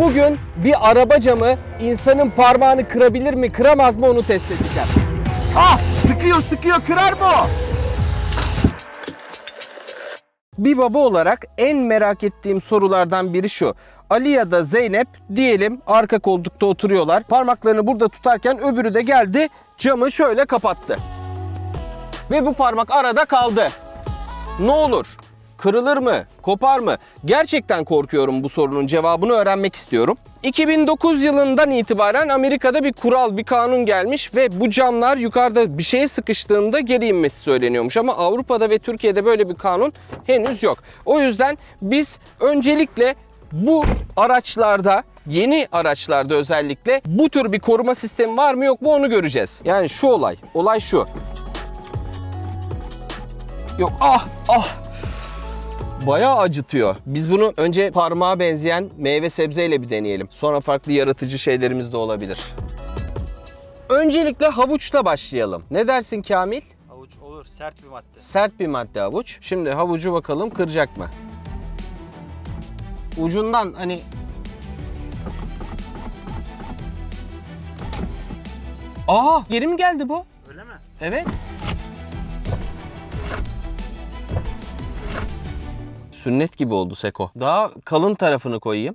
Bugün bir araba camı insanın parmağını kırabilir mi, kıramaz mı onu test edeceğim. Ah! Sıkıyor, kırar mı o? Bir baba olarak en merak ettiğim sorulardan biri şu. Ali ya da Zeynep diyelim arka koltukta oturuyorlar. Parmaklarını burada tutarken öbürü de geldi, camı şöyle kapattı. Ve bu parmak arada kaldı. Ne olur? Kırılır mı? Kopar mı? Gerçekten korkuyorum, bu sorunun cevabını öğrenmek istiyorum. 2009 yılından itibaren Amerika'da bir kural, bir kanun gelmiş ve bu camlar yukarıda bir şeye sıkıştığında geri inmesi söyleniyormuş. Ama Avrupa'da ve Türkiye'de böyle bir kanun henüz yok. O yüzden biz öncelikle bu araçlarda, yeni araçlarda özellikle bu tür bir koruma sistemi var mı yok mu onu göreceğiz. Yani şu olay şu. Yok, bayağı acıtıyor. Biz bunu önce parmağa benzeyen meyve sebzeyle bir deneyelim. Sonra farklı yaratıcı şeylerimiz de olabilir. Öncelikle havuçla başlayalım. Ne dersin Kamil? Havuç olur. Sert bir madde. Sert bir madde havuç. Şimdi havucu bakalım kıracak mı? Ucundan hani... Geri mi geldi bu? Öyle mi? Evet. Sünnet gibi oldu Seko. Daha kalın tarafını koyayım.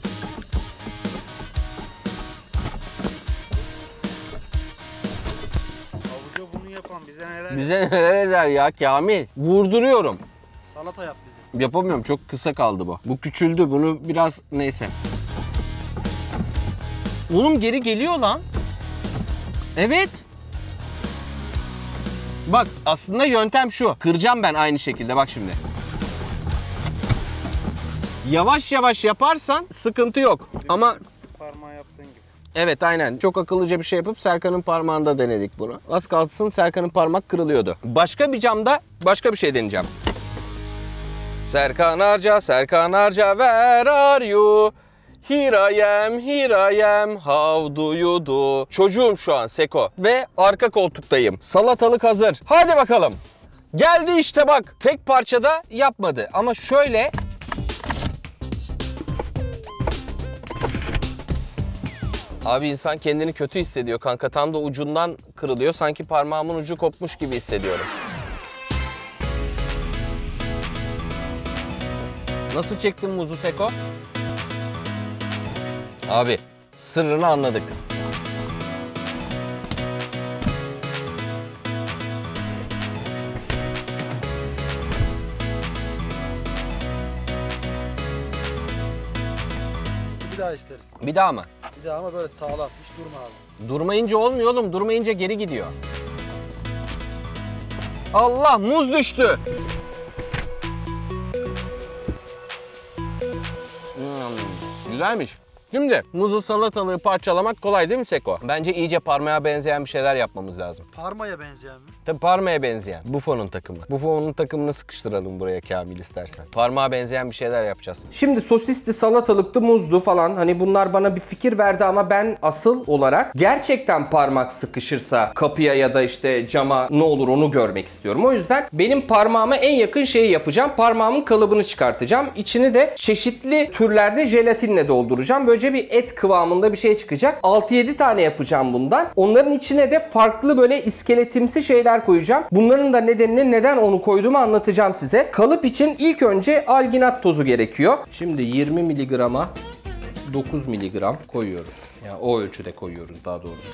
Havuca bunu yapan bize neler Bize neler eder ya Kamil? Vurduruyorum. Salata yap bize. Yapamıyorum, çok kısa kaldı bu. Bu küçüldü, bunu biraz neyse. Oğlum geri geliyor lan. Evet. Bak aslında yöntem şu. Kıracağım ben aynı şekilde, bak şimdi. Yavaş yavaş yaparsan sıkıntı yok. Ama Parmağı yaptığın gibi. evet, aynen. Çok akıllıca bir şey yapıp Serkan'ın parmağında denedik bunu. Az kalsın Serkan'ın parmak kırılıyordu. Başka bir camda başka bir şey deneyeceğim. Serkan Arca, where are you? Here I am, how do you do? Çocuğum şu an Seko ve arka koltuktayım. Salatalık hazır. Hadi bakalım. Geldi işte bak. Tek parçada yapmadı ama şöyle... Abi insan kendini kötü hissediyor kanka. Tam da ucundan kırılıyor. Sanki parmağımın ucu kopmuş gibi hissediyorum. Nasıl çektin muzu Seko? Abi sırrını anladık. Bir daha isteriz. Bir daha mı? Bir daha ama böyle sağlam. Hiç durma abi. Durmayınca olmuyor oğlum. Durmayınca geri gidiyor. Allah, muz düştü. Güzelmiş. Şimdi muzu, salatalığı parçalamak kolay değil mi Seko? Bence iyice parmağa benzeyen bir şeyler yapmamız lazım. Parmaya benzeyen mi? Tabii parmağa benzeyen. Buffon'un takımı. Buffon'un takımını sıkıştıralım buraya Kamil istersen. Parmağa benzeyen bir şeyler yapacağız. Şimdi sosisli, salatalıklı, muzlu falan, hani bunlar bana bir fikir verdi ama ben asıl olarak gerçekten parmak sıkışırsa kapıya ya da işte cama ne olur onu görmek istiyorum. O yüzden benim parmağıma en yakın şeyi yapacağım. Parmağımın kalıbını çıkartacağım. İçini de çeşitli türlerde jelatinle dolduracağım. Böylece bir et kıvamında bir şey çıkacak. 6-7 tane yapacağım bundan. Onların içine de farklı böyle iskeletimsi şeyler koyacağım. Bunların da nedenini, neden onu koyduğumu anlatacağım size. Kalıp için ilk önce alginat tozu gerekiyor. Şimdi 20 miligrama 9 miligram koyuyoruz. Yani o ölçüde koyuyoruz daha doğrusu.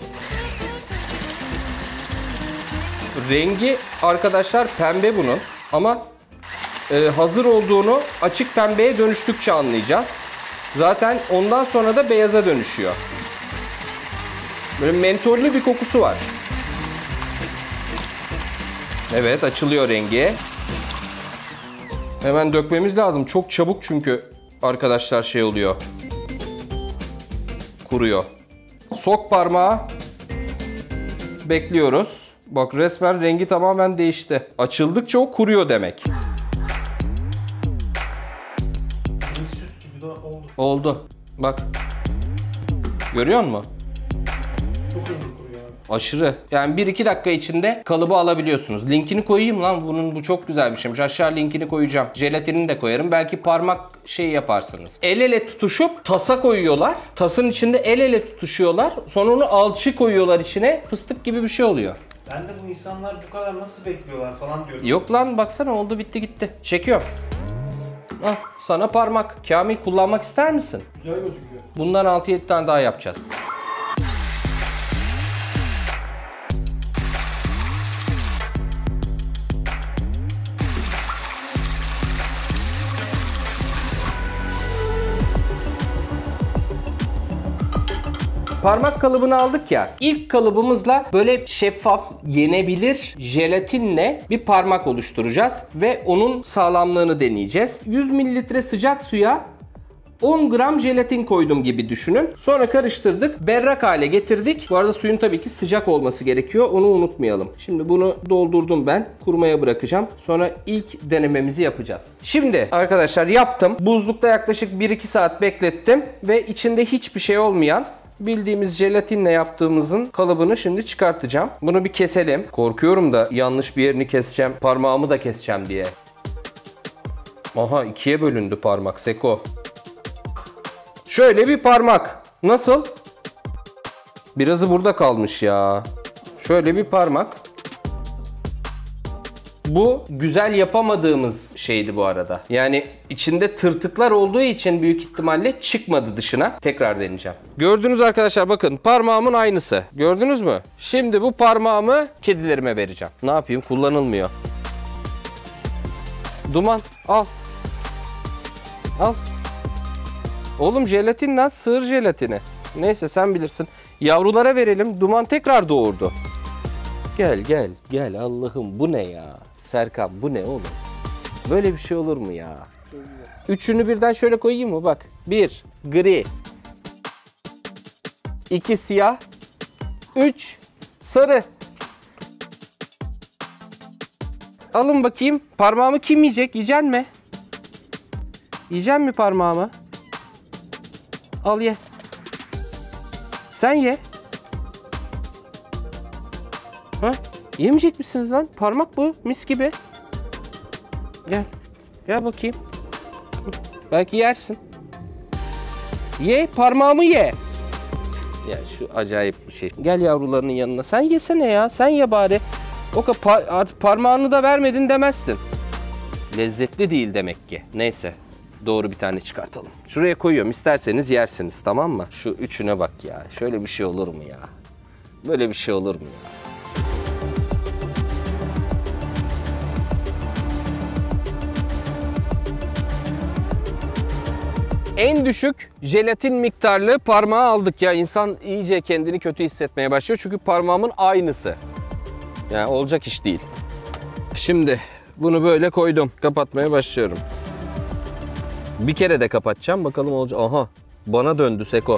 Rengi arkadaşlar pembe bunun ama hazır olduğunu açık pembeye dönüştükçe anlayacağız. Zaten ondan sonra da beyaza dönüşüyor. Böyle mentollü bir kokusu var. Evet, açılıyor rengi. Hemen dökmemiz lazım. Çok çabuk çünkü arkadaşlar şey oluyor. Kuruyor. Sok parmağı. Bekliyoruz. Bak resmen rengi tamamen değişti. Açıldıkça o kuruyor demek. Oldu. Bak. Görüyor musun? Çok hızlı kuruyor abi. Aşırı. Yani 1-2 dakika içinde kalıbı alabiliyorsunuz. Linkini koyayım lan bunun. Bu çok güzel bir şeymiş. Aşağı linkini koyacağım. Jelatinini de koyarım. Belki parmak şey yaparsınız. El ele tutuşup tasa koyuyorlar. Tasın içinde el ele tutuşuyorlar. Sonra onu alçı koyuyorlar içine. Fıstık gibi bir şey oluyor. Ben de bu insanlar bu kadar nasıl bekliyorlar falan diyorum. Yok lan baksana oldu bitti gitti. Çekiyorum. Al sana parmak. Kamil kullanmak ister misin? Güzel gözüküyor. Bundan 6-7 tane daha yapacağız. Parmak kalıbını aldık ya. İlk kalıbımızla böyle şeffaf, yenebilir jelatinle bir parmak oluşturacağız ve onun sağlamlığını deneyeceğiz. 100 mililitre sıcak suya 10 gram jelatin koydum gibi düşünün. Sonra karıştırdık. Berrak hale getirdik. Bu arada suyun tabii ki sıcak olması gerekiyor. Onu unutmayalım. Şimdi bunu doldurdum ben. Kurumaya bırakacağım. Sonra ilk denememizi yapacağız. Şimdi arkadaşlar yaptım. Buzlukta yaklaşık 1-2 saat beklettim. Ve içinde hiçbir şey olmayan bildiğimiz jelatinle yaptığımızın kalıbını şimdi çıkartacağım. Bunu bir keselim. Korkuyorum da yanlış bir yerini keseceğim. Parmağımı da keseceğim diye. Aha 2'ye bölündü parmak Seko. Şöyle bir parmak. Nasıl? Birazı burada kalmış ya. Şöyle bir parmak. Bu güzel yapamadığımız şeydi bu arada. Yani içinde tırtıklar olduğu için büyük ihtimalle çıkmadı dışına. Tekrar deneyeceğim. Gördünüz arkadaşlar bakın parmağımın aynısı. Gördünüz mü? Şimdi bu parmağımı kedilerime vereceğim. Ne yapayım? Kullanılmıyor. Duman al. Al. Oğlum jelatin lan, sığır jelatini. Neyse sen bilirsin. Yavrulara verelim. Duman tekrar doğurdu. Gel gel gel Allah'ım bu ne ya? Serkan bu ne oğlum? Böyle bir şey olur mu ya? Üçünü birden şöyle koyayım mı? Bak. 1 gri. 2 siyah. 3 sarı. Alın bakayım. Parmağımı kim yiyecek? Yiyeceksin mi? Yiyeceksin mi parmağımı? Al ye. Sen ye. Ha? Yemeyecek misiniz lan? Parmak bu. Mis gibi. Gel. Gel bakayım. Belki yersin. Ye. Parmağımı ye. Ya şu acayip bir şey. Gel yavrularının yanına. Sen yesene ya. Sen ye bari. O kadar parmağını da vermedin demezsin. Lezzetli değil demek ki. Neyse. Doğru bir tane çıkartalım. Şuraya koyuyorum. İsterseniz yersiniz, tamam mı? Şu üçüne bak ya. Şöyle bir şey olur mu ya? Böyle bir şey olur mu ya? En düşük jelatin miktarlı parmağı aldık ya. İnsan iyice kendini kötü hissetmeye başlıyor. Çünkü parmağımın aynısı. Yani olacak iş değil. Şimdi bunu böyle koydum. Kapatmaya başlıyorum. Bir kere de kapatacağım. Bakalım olacak. Aha. Bana döndü Seko.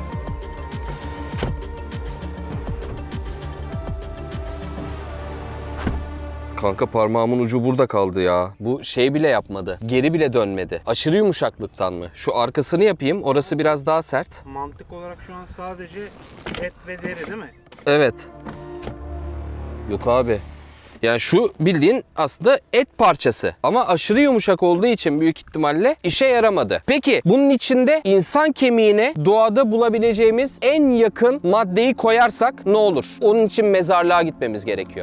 Kanka parmağımın ucu burada kaldı ya. Bu şey bile yapmadı. Geri bile dönmedi. Aşırı yumuşaklıktan mı? Şu arkasını yapayım. Orası biraz daha sert. Mantık olarak şu an sadece et ve deri değil mi? Evet. Yok abi. Yani şu bildiğin aslında et parçası. Ama aşırı yumuşak olduğu için büyük ihtimalle işe yaramadı. Peki bunun içinde insan kemiğine doğada bulabileceğimiz en yakın maddeyi koyarsak ne olur? Onun için mezarlığa gitmemiz gerekiyor.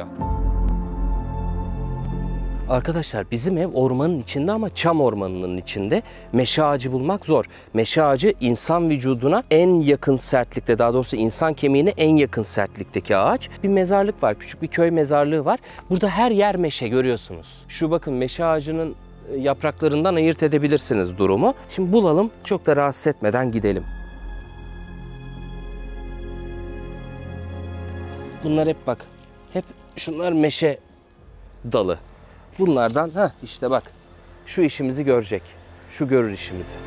Arkadaşlar bizim ev ormanın içinde ama çam ormanının içinde. Meşe ağacı bulmak zor. Meşe ağacı insan vücuduna en yakın sertlikte, daha doğrusu insan kemiğine en yakın sertlikteki ağaç. Bir mezarlık var, küçük bir köy mezarlığı var. Burada her yer meşe, görüyorsunuz. Şu bakın meşe ağacının yapraklarından ayırt edebilirsiniz durumu. Şimdi bulalım, çok da rahatsız etmeden gidelim. Bunlar hep bak, hep şunlar meşe dalı. Bunlardan işte bak şu işimizi görecek. Şu görür işimizi.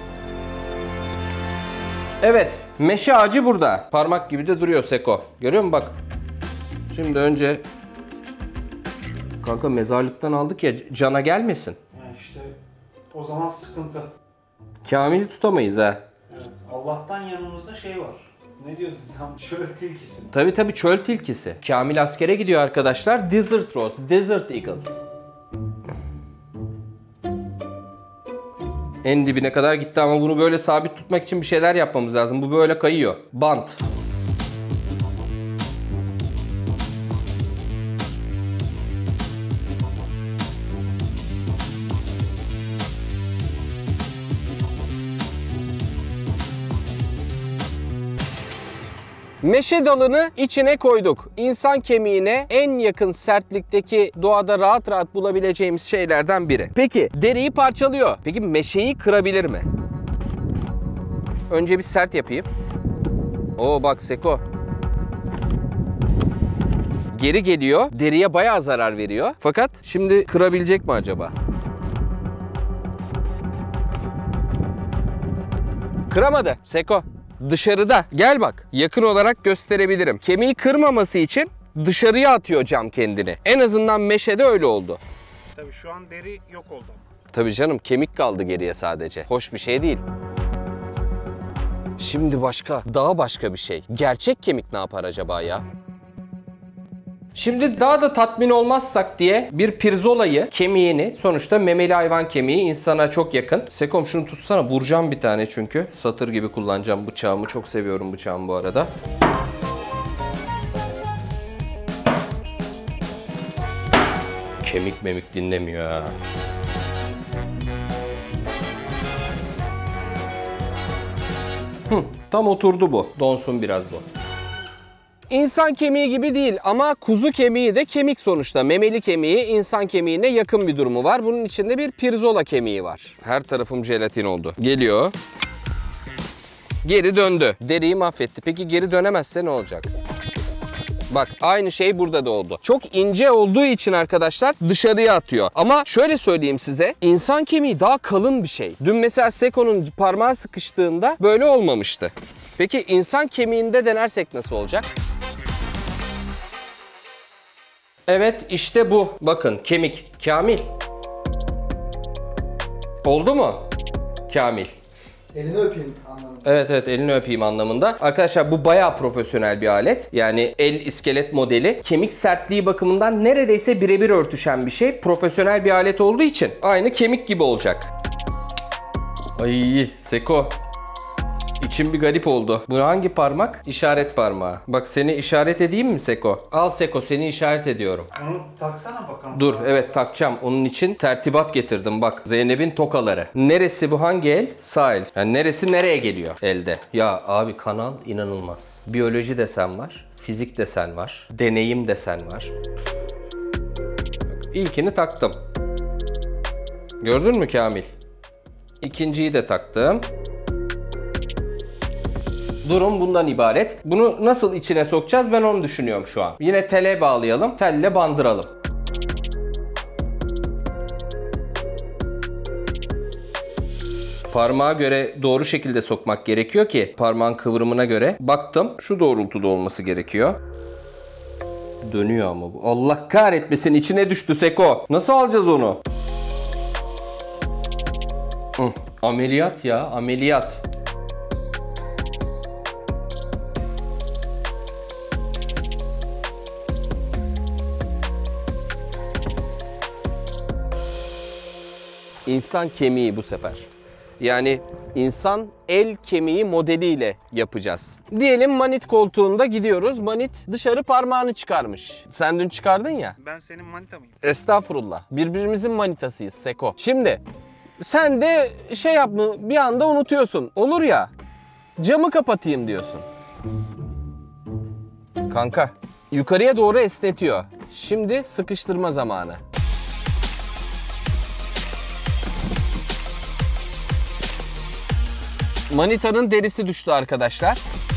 Evet, meşe ağacı burada. Parmak gibi de duruyor Seko. Görüyor musun bak. Şimdi önce kanka mezarlıktan aldık ya, cana gelmesin. Yani işte o zaman sıkıntı. Kamil'i tutamayız ha. Evet, Allah'tan yanımızda şey var. Ne diyordun sen? Çöl tilkisi mi? Tabii çöl tilkisi. Kamil askere gidiyor arkadaşlar. Desert Rose, Desert Eagle. En dibine kadar gitti ama bunu böyle sabit tutmak için bir şeyler yapmamız lazım. Bu böyle kayıyor. Bant. Meşe dalını içine koyduk. İnsan kemiğine en yakın sertlikteki doğada rahat rahat bulabileceğimiz şeylerden biri. Peki deriyi parçalıyor. Peki meşeyi kırabilir mi? Önce bir sert yapayım. Oo bak Seko. Geri geliyor. Deriye bayağı zarar veriyor. Fakat şimdi kırabilecek mi acaba? Kıramadı Seko. Dışarıda. Gel bak. Yakın olarak gösterebilirim. Kemiği kırmaması için dışarıya atıyor cam kendini. En azından meşede öyle oldu. Tabii şu an deri yok oldu. Tabii canım, kemik kaldı geriye sadece. Hoş bir şey değil. Şimdi daha başka bir şey. Gerçek kemik ne yapar acaba ya? Şimdi daha da tatmin olmazsak diye bir pirzolayı, kemiğini, sonuçta memeli hayvan kemiği insana çok yakın. Sekom şunu tutsana, vuracağım bir tane çünkü. Satır gibi kullanacağım bıçağımı. Çok seviyorum bıçağımı bu arada. Kemik memik dinlemiyor ha. Tam oturdu bu. Donsun biraz bu. İnsan kemiği gibi değil ama kuzu kemiği de kemik sonuçta. Memeli kemiği insan kemiğine yakın bir durumu var. Bunun içinde bir pirzola kemiği var. Her tarafım jelatin oldu. Geliyor. Geri döndü. Deriyi mahvetti. Peki geri dönemezse ne olacak? Bak aynı şey burada da oldu. Çok ince olduğu için arkadaşlar dışarıya atıyor. Ama şöyle söyleyeyim size. İnsan kemiği daha kalın bir şey. Dün mesela Seko'nun parmağı sıkıştığında böyle olmamıştı. Peki insan kemiğinde denersek nasıl olacak? Evet işte bu. Bakın kemik. Kamil. Oldu mu? Kamil. Elini öpeyim anlamında. Evet elini öpeyim anlamında. Arkadaşlar bu bayağı profesyonel bir alet. Yani el iskelet modeli. Kemik sertliği bakımından neredeyse birebir örtüşen bir şey. Profesyonel bir alet olduğu için aynı kemik gibi olacak. Ay Seko. İçim bir garip oldu. Bu hangi parmak? İşaret parmağı. Bak seni işaret edeyim mi Seko? Al Seko, seni işaret ediyorum. Onu taksana bakalım. Dur evet takacağım. Onun için tertibat getirdim bak. Zeynep'in tokaları. Neresi bu, hangi el? Sağ el. Yani neresi nereye geliyor elde? Ya abi kanal inanılmaz. Biyoloji desen var. Fizik desen var. Deneyim desen var. İlkini taktım. Gördün mü Kamil? İkinciyi de taktım. Durum bundan ibaret. Bunu nasıl içine sokacağız ben onu düşünüyorum şu an. Yine tele bağlayalım. Telle bandıralım. Parmağa göre doğru şekilde sokmak gerekiyor ki parmağın kıvrımına göre. Baktım şu doğrultuda olması gerekiyor. Dönüyor ama bu. Allah kahretmesin, içine düştü Seko. Nasıl alacağız onu? Ameliyat ya, ameliyat. İnsan kemiği bu sefer. Yani insan el kemiği modeliyle yapacağız. Diyelim manit koltuğunda gidiyoruz. Manit dışarı parmağını çıkarmış. Sen dün çıkardın ya. Ben senin manita mıyım? Estağfurullah. Birbirimizin manitasıyız Seko. Şimdi sen de şey yapma, bir anda unutuyorsun. Olur ya, camı kapatayım diyorsun. Kanka yukarıya doğru esnetiyor. Şimdi sıkıştırma zamanı. Manitanın derisi düştü arkadaşlar.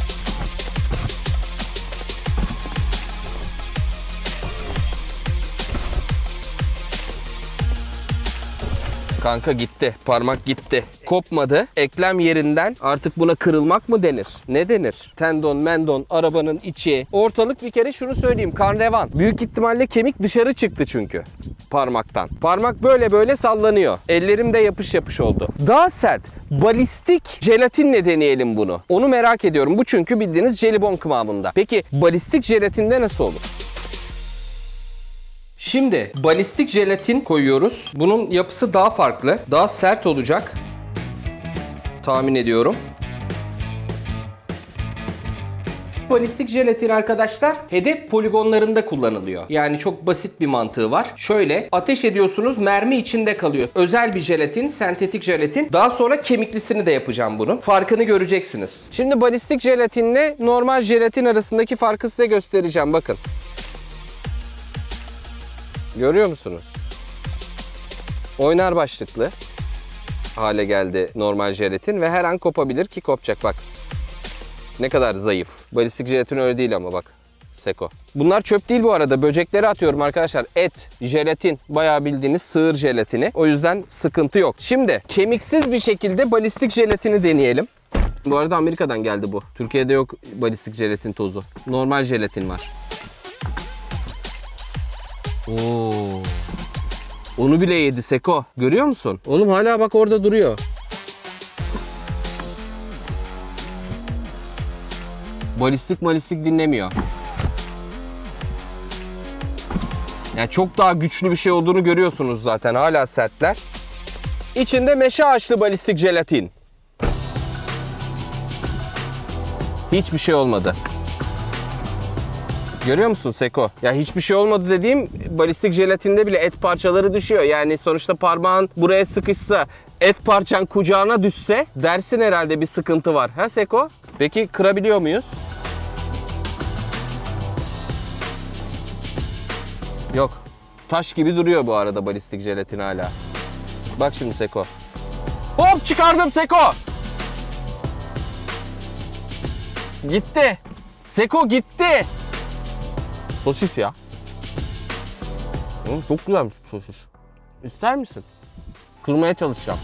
Kanka gitti. Parmak gitti. Kopmadı. Eklem yerinden artık buna kırılmak mı denir? Ne denir? Tendon, mendon, arabanın içi. Ortalık bir kere şunu söyleyeyim. Kan revan. Büyük ihtimalle kemik dışarı çıktı çünkü. parmaktan. Parmak böyle böyle sallanıyor. Ellerim de yapış yapış oldu. Daha sert balistik jelatinle deneyelim bunu. Onu merak ediyorum. Bu çünkü bildiğiniz jelibon kıvamında. Peki balistik jelatinde nasıl olur? Şimdi balistik jelatin koyuyoruz. Bunun yapısı daha farklı. Daha sert olacak. Tahmin ediyorum. Balistik jelatin arkadaşlar hedef poligonlarında kullanılıyor. Yani çok basit bir mantığı var. Şöyle ateş ediyorsunuz, mermi içinde kalıyor. Özel bir jelatin, sentetik jelatin. Daha sonra kemiklisini de yapacağım bunun. Farkını göreceksiniz. Şimdi balistik jelatinle normal jelatin arasındaki farkı size göstereceğim. Bakın. Görüyor musunuz? Oynar başlıklı hale geldi normal jelatin ve her an kopabilir ki kopacak bak. Ne kadar zayıf. Balistik jelatin öyle değil ama bak. Seko. Bunlar çöp değil bu arada. Böceklere atıyorum arkadaşlar. Et, jelatin. Bayağı bildiğiniz sığır jelatini. O yüzden sıkıntı yok. Şimdi kemiksiz bir şekilde balistik jelatini deneyelim. Bu arada Amerika'dan geldi bu. Türkiye'de yok balistik jelatin tozu. Normal jelatin var. Oo. Onu bile yedi Seko. Görüyor musun? Oğlum hala bak orada duruyor. Balistik dinlemiyor. Yani çok daha güçlü bir şey olduğunu görüyorsunuz zaten. Hala sertler. İçinde meşe ağaçlı balistik jelatin. Hiçbir şey olmadı. Görüyor musun Seko? Ya hiçbir şey olmadı dediğim balistik jelatinde bile et parçaları düşüyor. Yani sonuçta parmağın buraya sıkışsa, et parçan kucağına düşse dersin herhalde bir sıkıntı var. Ha Seko? Peki kırabiliyor muyuz? Yok. Taş gibi duruyor bu arada balistik jelatin hala. Bak şimdi Seko. Hop çıkardım Seko. Gitti. Seko gitti. Sosis ya. Çok güzelmiş sosis. İster misin? Kırmaya çalışacağım.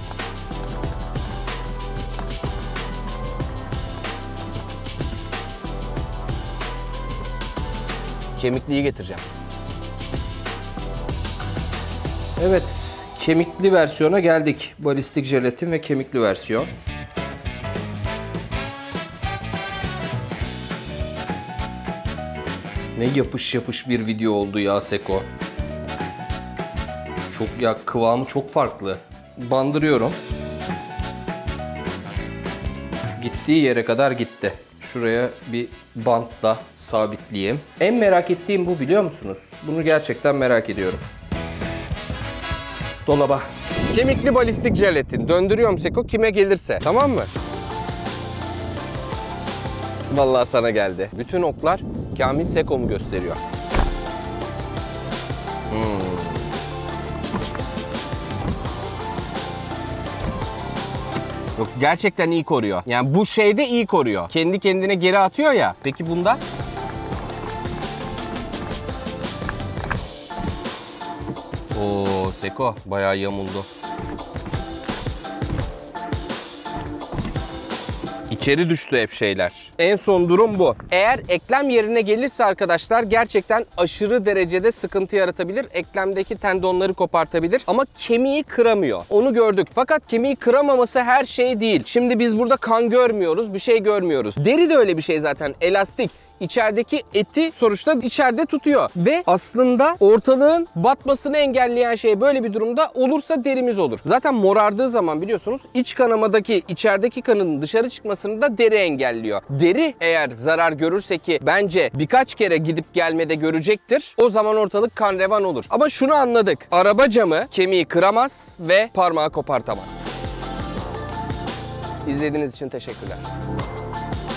Kemikliyi getireceğim. Evet, kemikli versiyona geldik. Balistik jelatin ve kemikli versiyon. Ne yapış yapış bir video oldu ya Seko. Çok ya kıvamı çok farklı. Bandırıyorum. Gittiği yere kadar gitti. Şuraya bir bantla sabitleyeyim. En merak ettiğim bu biliyor musunuz? Bunu gerçekten merak ediyorum. Dolaba. Kemikli balistik jelatin. Döndürüyorum Seko kime gelirse. Tamam mı? Vallahi sana geldi. Bütün oklar Kamil Seko'mu gösteriyor. Yok gerçekten iyi koruyor. Yani bu şeyde iyi koruyor. Kendi kendine geri atıyor ya. Peki bunda? Oo Seko bayağı yamuldu. İçeri düştü hep şeyler. En son durum bu. Eğer eklem yerine gelirse arkadaşlar gerçekten aşırı derecede sıkıntı yaratabilir. Eklemdeki tendonları kopartabilir ama kemiği kıramıyor. Onu gördük. Fakat kemiği kıramaması her şey değil. Şimdi biz burada kan görmüyoruz, bir şey görmüyoruz. Deri de öyle bir şey zaten. Elastik. İçerideki eti sonuçta içeride tutuyor. Ve aslında ortalığın batmasını engelleyen şey böyle bir durumda olursa derimiz olur. Zaten morardığı zaman biliyorsunuz iç kanamadaki içerideki kanın dışarı çıkmasını da deri engelliyor. Deri eğer zarar görürse ki bence birkaç kere gidip gelmede görecektir. O zaman ortalık kan revan olur. Ama şunu anladık. Araba camı kemiği kıramaz ve parmağı kopartamaz. İzlediğiniz için teşekkürler.